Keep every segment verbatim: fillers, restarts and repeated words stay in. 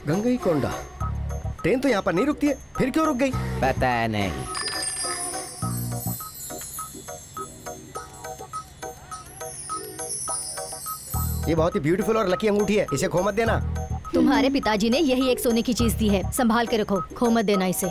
गंगई कोंडा। Train तो यहाँ पर नहीं रुकती है, फिर क्यों रुक गई? पता नहीं। ये बहुत ही ब्यूटीफुल और लकी अंगूठी है, इसे खो मत देना। तुम्हारे पिताजी ने यही एक सोने की चीज दी है, संभाल के रखो, खो मत देना इसे।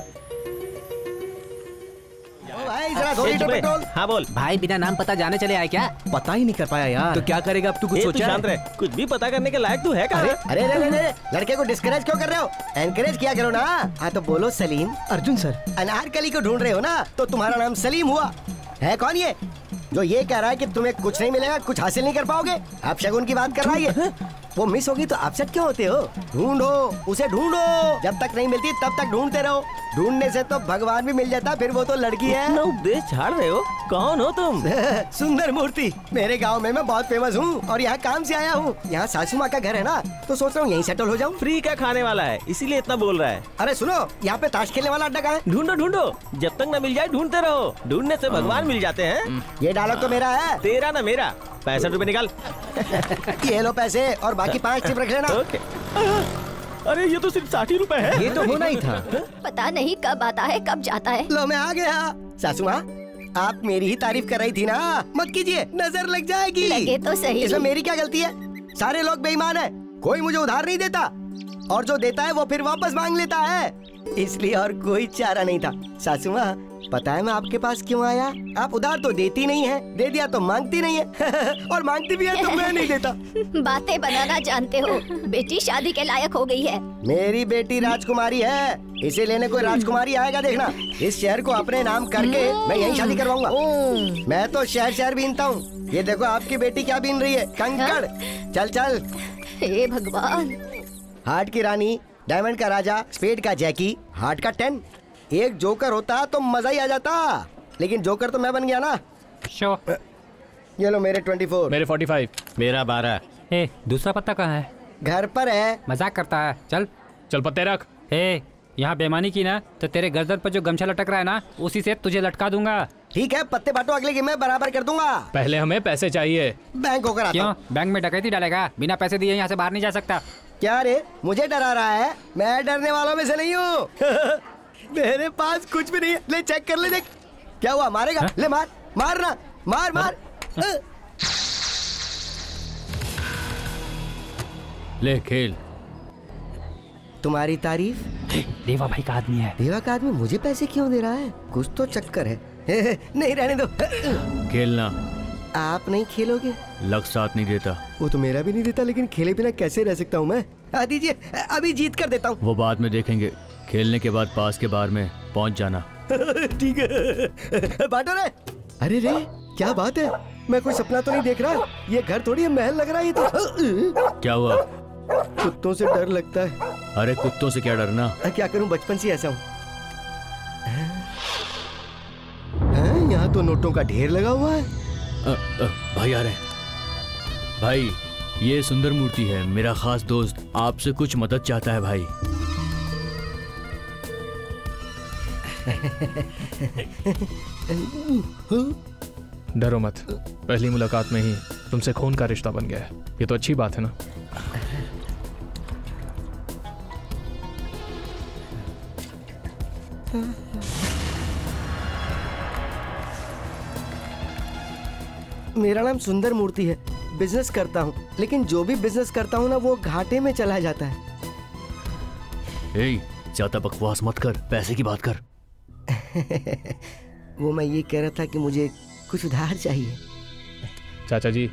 भाई जरा दो लीटर पेट्रोल। हाँ बोल भाई, बिना नाम पता जाने चले आए क्या? पता ही नहीं कर पाया यार। तो क्या करेगा अब? तू कुछ सोचा? शांत रहे, कुछ भी पता करने के लायक तू है क्या? अरे अरे अरे अरे लड़के को डिस्करेज क्यों कर रहे हो? एनकरेज किया करो ना। हाँ तो बोलो सलीम। अर्जुन सर। अनारकली को ढूंढ रहे हो ना, तो तुम्हारा नाम सलीम हुआ है। कौन ये जो ये कह रहा है कि तुम्हें कुछ नहीं मिलेगा, कुछ हासिल नहीं कर पाओगे? आप शगुन की बात कर रहा है। वो मिस होगी तो अपसेट क्यों होते हो? ढूंढो उसे, ढूंढो, जब तक नहीं मिलती तब तक ढूंढते रहो। ढूंढने से तो भगवान भी मिल जाता, फिर वो तो लड़की है। ना उपदेश झाड़ रहे हो? कौन हो तुम? सुंदर मूर्ति। मेरे गांव में मैं बहुत फेमस हूँ और यहाँ काम से आया हूँ। यहाँ सासू माँ का घर है ना, तो सोच रहा हूँ यहीं सेटल हो जाऊँ। फ्री का खाने वाला है, इसीलिए इतना बोल रहा है। अरे सुनो, यहाँ पे ताश खेलने वाला अड्डा कहाँ है? ढूंढो ढूंढो, जब तक न मिल जाए ढूंढते रहो। ढूंढने से भगवान मिल जाते हैं। ये डायलॉग तो मेरा है। तेरा ना मेरा। पैंसठ रुपए निकाल। ये लो पैसे और बाकी पाँच टिप रख लेना। ओके। अरे ये तो सिर्फ साठ ही रुपए है। ये तो होना ही था। पता नहीं कब आता है कब जाता है। लो मैं आ गया। सासू माँ, आप मेरी ही तारीफ कर रही थी ना, मत कीजिए, नजर लग जाएगी। लगे तो सही। इसमें मेरी क्या गलती है? सारे लोग बेईमान है, कोई मुझे उधार नहीं देता, और जो देता है वो फिर वापस मांग लेता है, इसलिए और कोई चारा नहीं था। सासू माँ, पता है मैं आपके पास क्यों आया? आप उधार तो देती नहीं है, दे दिया तो मांगती नहीं है और मांगती भी है तो मैं नहीं देता। बातें बनाना जानते हो। बेटी शादी के लायक हो गई है। मेरी बेटी राजकुमारी है, इसे लेने कोई राजकुमारी आएगा देखना। इस शहर को अपने नाम करके मैं यहीं शादी करवाऊंगा। मैं तो शहर शहर बीनता हूँ। ये देखो आपकी बेटी क्या बीन रही है, कंकड़। चल चल। हे भगवान। हार्ट की रानी, डायमंड का राजा, स्पेड का जैकी, हार्ट का टेन। एक जोकर होता तो मजा ही आ जाता, लेकिन जोकर तो मैं बन गया ना। शो। ये लो मेरे ट्वेंटी फोर। मेरे फोर्टी फाइव। मेरा बारह। ए, दूसरा पत्ता कहाँ है? घर पर है। मजाक करता है। चल चल पत्ते रख। ए, यहाँ बेईमानी की ना तो तेरे गर्दन पर जो गमछा लटक रहा है ना, उसी से तुझे लटका दूंगा। ठीक है, पत्ते बांटो, अगले की मैं बराबर कर दूंगा। पहले हमें पैसे चाहिए। बैंक होकर आता क्यों? हूँ। बैंक में डकैती डालेगा? बिना पैसे दिए यहाँ से बाहर नहीं जा सकता। क्या रे, मुझे डरा रहा है? मैं डरने वालों में से नहीं हूँ। मेरे पास कुछ भी नहीं है। ले चेक कर ले, देख क्या हुआ। मारेगा? हा? ले मार, मारना, मार मार। ले खेल। तुम्हारी तारीफ? देवा भाई का आदमी है। देवा का आदमी मुझे पैसे क्यों दे रहा है? कुछ तो चक्कर है। नहीं रहने दो। खेलना। आप नहीं खेलोगे? लग साथ नहीं देता। वो तो मेरा भी नहीं देता, लेकिन खेले बिना कैसे रह सकता हूँ मैं? आ दीजिए, अभी जीत कर देता हूँ। वो बाद में देखेंगे, खेलने के बाद पास के बार में पहुंच जाना। ठीक है, बांटो रे। अरे रे, क्या बात है? मैं कोई सपना तो नहीं देख रहा? ये घर थोड़ी है, महल लग रहा है ये तो। क्या हुआ? कुत्तों से डर लगता है। अरे कुत्तों से क्या डरना? क्या करूं, बचपन से ऐसा हूँ। यहाँ तो नोटों का ढेर लगा हुआ है। अ, अ, भाई आ रहे हैं। भाई, ये सुंदर मूर्ति है, मेरा खास दोस्त आपसे कुछ मदद चाहता है भाई। डरो मत, पहली मुलाकात में ही तुमसे खून का रिश्ता बन गया है, ये तो अच्छी बात है ना। मेरा नाम सुंदर मूर्ति है, बिजनेस करता हूँ, लेकिन जो भी बिजनेस करता हूँ ना वो घाटे में चला जाता है। ए, ज्यादा बकवास मत कर, पैसे की बात कर। वो मैं ये कह रहा था कि मुझे कुछ उधार चाहिए। चाचा जी,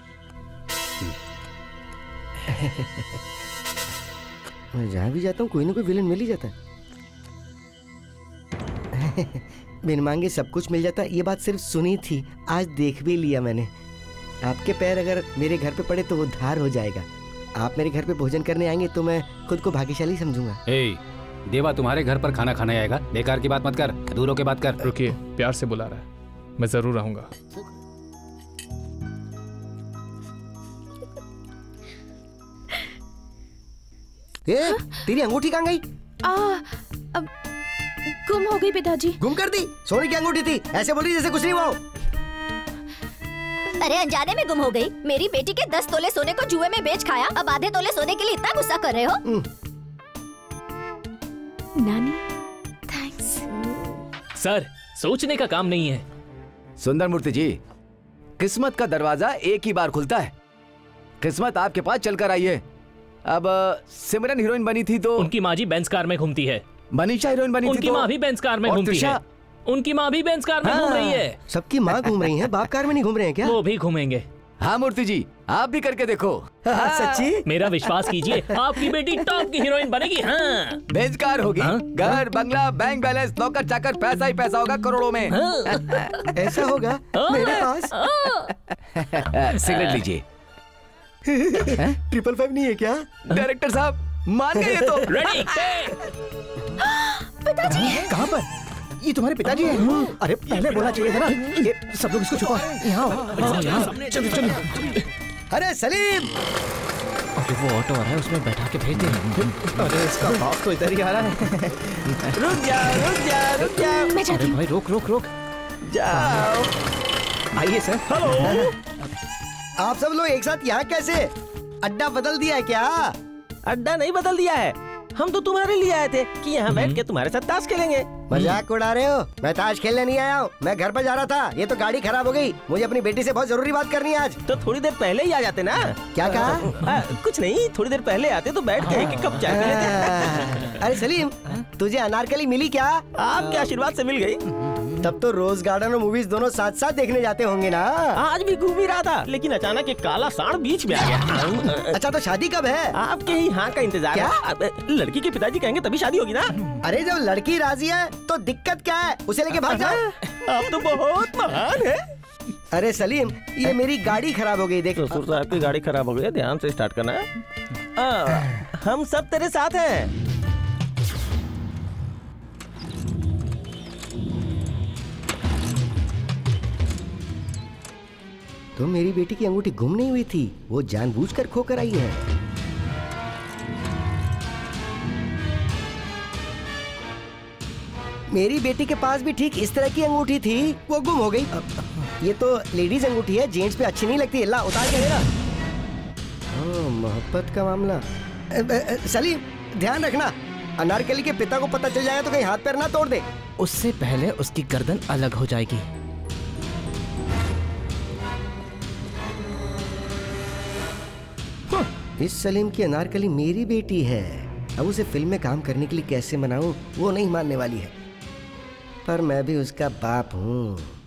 मैं जहाँ भी जाता हूँ कोई ना कोई विलन मिल ही जाता है। बिन मांगे सब कुछ मिल जाता, ये बात सिर्फ सुनी थी, आज देख भी लिया मैंने। आपके पैर अगर मेरे घर पे पड़े तो वो उद्धार हो जाएगा। आप मेरे घर पे भोजन करने आएंगे तो मैं खुद को भाग्यशाली समझूंगा। ए, देवा तुम्हारे घर पर खाना खाने आएगा, बेकार की बात मत कर, दूर होके बात कर। रुकिए, प्यार से बुला रहा है, मैं जरूर आऊंगा। ए, तेरी अंगूठी कहाँ गई? आ, अब गुम हो गई पिताजी। गुम कर दी? सोने की अंगूठी थी, ऐसे बोल रही जैसे कुछ नहीं हुआ। अरे अनजाने में गुम हो गई। मेरी बेटी के दस तोले सोने को जुए में बेच खाया, अब आधे तोले सोने के लिए इतना गुस्सा कर रहे हो? नानी थैंक्स। सर, सोचने का काम नहीं है। सुंदर मूर्ति जी, किस्मत का दरवाजा एक ही बार खुलता है। किस्मत आपके पास चलकर आई है। अब सिमरन हीरोइन बनी थी तो उनकी माँ जी बेंज कार में घूमती है। मनीषा हीरोइन बनी थी उनकी तो माँ भी बेंज कार में और घूमती है। त्रिशा- उनकी माँ भी बेंज कार में घूम रही है। सबकी माँ घूम रही है, बाप कार में नहीं घूम रहे हैं क्या? वो भी घूमेंगे। हाँ मूर्ति जी, आप भी करके देखो। सच्ची? मेरा विश्वास कीजिए, आपकी बेटी टॉप की हीरोइन बनेगी। हाँ बेंच कार होगी, हाँ? घर बंगला बैंक बैलेंस नौकर चाकर, पैसा ही पैसा होगा करोड़ों में। ऐसा होगा मेरे पास? सिगरेट लीजिए। ट्रिपल फाइव नहीं है क्या? डायरेक्टर साहब मान गए ये तो। रेडी? पिताजी कहाँ पर? ये तुम्हारे पिताजी हैं? अरे पहले बोलना चाहिए था ना। ये सब लोग इसको छुपा। यहाँ आओ, यहाँ आओ। चलो चलो। अरे सलीम! अरे वो ऑटो आ रहा है, उसमें बैठा के भेज दे। अरे इसका बाप तो इधर ही आ रहा है। रुक जा, रुक जा, रुक जा। मैं जाती हूँ। भाई रोक रोक रोक। जाओ। आइए सर। हेलो। आप सब लोग एक साथ यहाँ कैसे? अड्डा बदल दिया है क्या? अड्डा नहीं बदल दिया है, हम तो तुम्हारे लिए आए थे कि यहाँ बैठ के तुम्हारे साथ ताश खेलेंगे। मजाक उड़ा रहे हो? मैं ताश खेलने नहीं आया हूँ, मैं घर पर जा रहा था। ये तो गाड़ी खराब हो गई, मुझे अपनी बेटी से बहुत जरूरी बात करनी है आज। तो थोड़ी देर पहले ही आ जाते ना। क्या कहा? आ, कुछ नहीं, थोड़ी देर पहले आते तो बैठ के एक कप चाय पी लेते। अरे सलीम, तुझे अनारकली मिली क्या? आपके आशीर्वाद से मिल गई। तब तो रोज गार्डन और मूवीज दोनों साथ साथ देखने जाते होंगे ना? आज भी घूम ही रहा था, लेकिन अचानक एक काला सांड बीच में आ गया। अच्छा तो शादी कब है? आपके ही हाँ का इंतजार क्या? है। अब लड़की के पिताजी कहेंगे तभी शादी होगी ना। अरे जब लड़की राजी है तो दिक्कत क्या है? उसे लेके भाग जाओ। आप तो बहुत महान है। अरे सलीम, ये मेरी गाड़ी खराब हो गई, देख। ससुर साहब की गाड़ी खराब हो गई है, ध्यान से स्टार्ट करना है। आ, हम सब तेरे साथ हैं। तो मेरी बेटी की अंगूठी गुम नहीं हुई थी, वो जानबूझकर खोकर आई है। मेरी बेटी के पास भी ठीक इस तरह की अंगूठी थी, वो गुम हो गई। ये तो लेडीज अंगूठी है, जेंट्स पे अच्छी नहीं लगती। ला उतार के देना। ओह, मोहब्बत का मामला। अ, अ, अ, सलीम ध्यान रखना, अनारकली के पिता को पता चल जाएगा तो कहीं हाथ पैर ना तोड़ दे। उससे पहले उसकी गर्दन अलग हो जाएगी। इस सलीम की अनारकली मेरी बेटी है। अब उसे फिल्म में काम करने के लिए कैसे मनाऊं, वो नहीं मानने वाली है। पर मैं भी उसका बाप हूँ।